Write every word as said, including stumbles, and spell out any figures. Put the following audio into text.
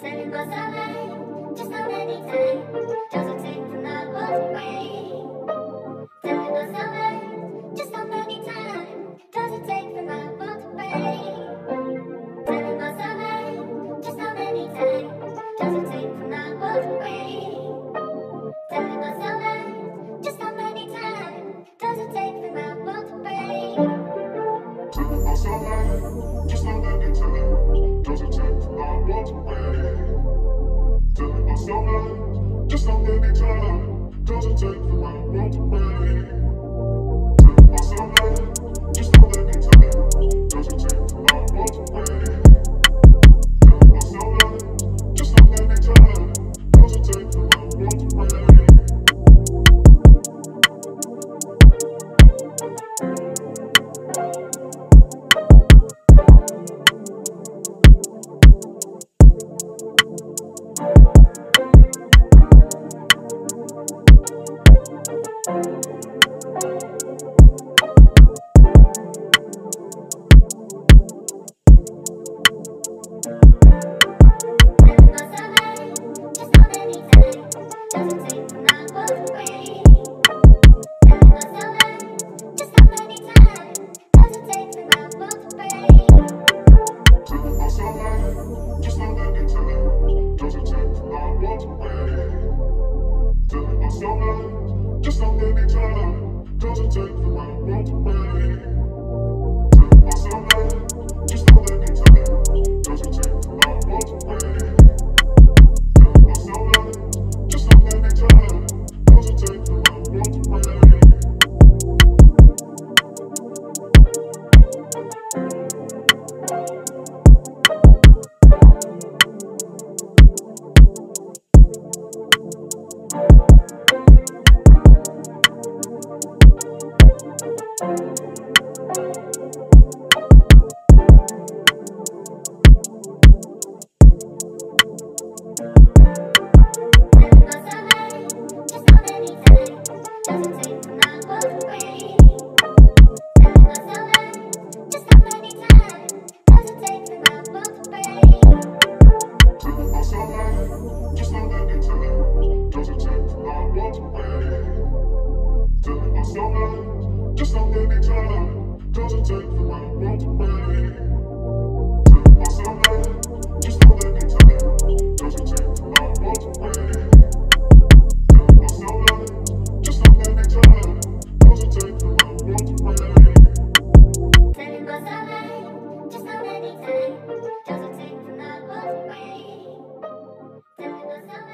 Telling myself like, just how many times does it take to not walk away? Telling myself like, just how many times does it take to not walk away? Telling myself like, just how many times does it take to not walk away? Telling myself like, just how many times does it take to not walk away? Telling myself like, just how many times does it take to not walk away? Telling myself like, just how many times does it take to not walk away? Telling myself like, just how many times does it take to not walk away? Telling myself like, just how many times does it take to not walk away? Telling myself